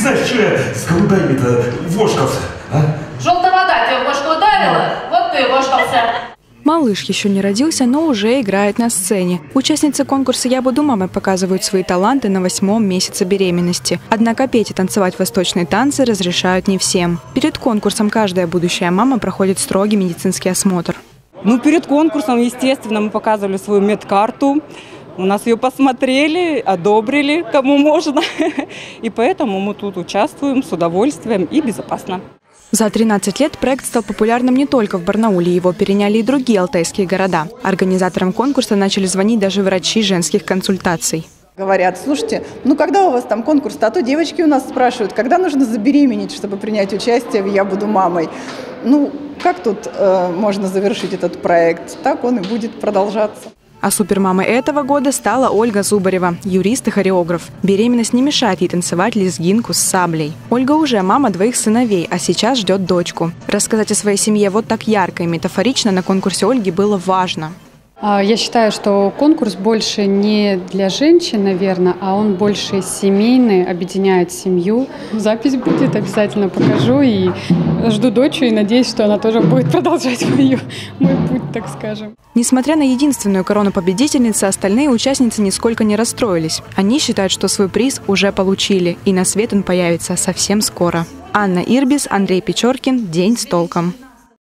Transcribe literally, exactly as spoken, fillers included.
знаешь, что я с голубями-то вошкался, а? Желтая вода тебя в башку ударила, вот ты и вошкался. Малыш еще не родился, но уже играет на сцене. Участницы конкурса «Я буду мамой» показывают свои таланты на восьмом месяце беременности. Однако петь и танцевать восточные танцы разрешают не всем. Перед конкурсом каждая будущая мама проходит строгий медицинский осмотр. Ну, перед конкурсом, естественно, мы показывали свою медкарту. У нас ее посмотрели, одобрили, кому можно. И поэтому мы тут участвуем с удовольствием и безопасно. За тринадцать лет проект стал популярным не только в Барнауле, его переняли и другие алтайские города. Организаторам конкурса начали звонить даже врачи женских консультаций. Говорят, слушайте, ну когда у вас там конкурс, а то девочки у нас спрашивают, когда нужно забеременеть, чтобы принять участие в «Я буду мамой». Ну, как тут э, можно завершить этот проект? Так он и будет продолжаться. А супермамой этого года стала Ольга Зубарева, юрист и хореограф. Беременность не мешает ей танцевать лезгинку с саблей. Ольга уже мама двоих сыновей, а сейчас ждет дочку. Рассказать о своей семье вот так ярко и метафорично на конкурсе Ольги было важно. Я считаю, что конкурс больше не для женщин, наверное, а он больше семейный, объединяет семью. Запись будет, обязательно покажу и жду дочь и надеюсь, что она тоже будет продолжать мою, мой путь, так скажем. Несмотря на единственную корону победительницы, остальные участницы нисколько не расстроились. Они считают, что свой приз уже получили, и на свет он появится совсем скоро. Анна Ирбис, Андрей Печоркин. День с толком.